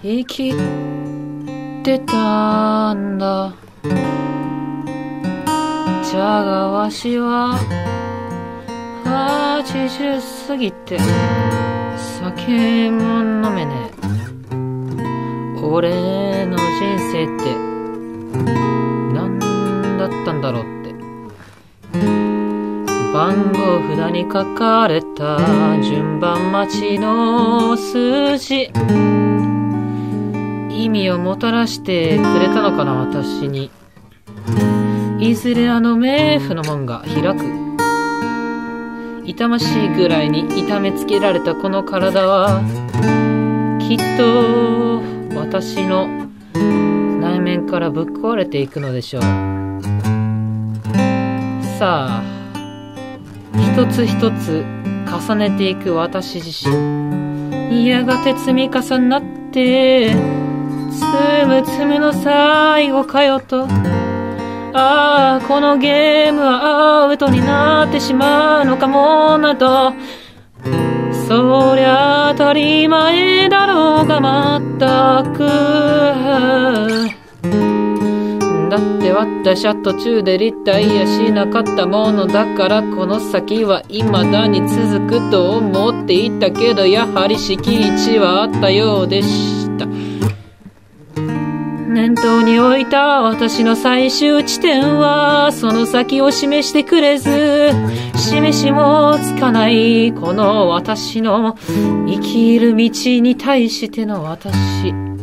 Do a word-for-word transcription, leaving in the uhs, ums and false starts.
生きてたんだ。じゃがわしははちじゅう過ぎて酒も飲めねえ。俺の人生って何だったんだろうって。番号札に書かれた順番待ちの数字、意味をもたらしてくれたのかな私に。いずれあの冥府の門が開く。痛ましいぐらいに痛めつけられたこの体はきっと私の内面からぶっ壊れていくのでしょう。さあ、一つ一つ重ねていく私自身、やがて積み重なってつむつむの最後かよと。ああ、このゲームはアウトになってしまうのかもなと。そりゃ当たり前だろうがまったく。だって私は途中でリタイアしなかったものだから、この先は未だに続くと思っていたけど、やはり敷地はあったようでした。念頭に置いた私の最終地点はその先を示してくれず、示しもつかないこの私の生きる道に対しての私。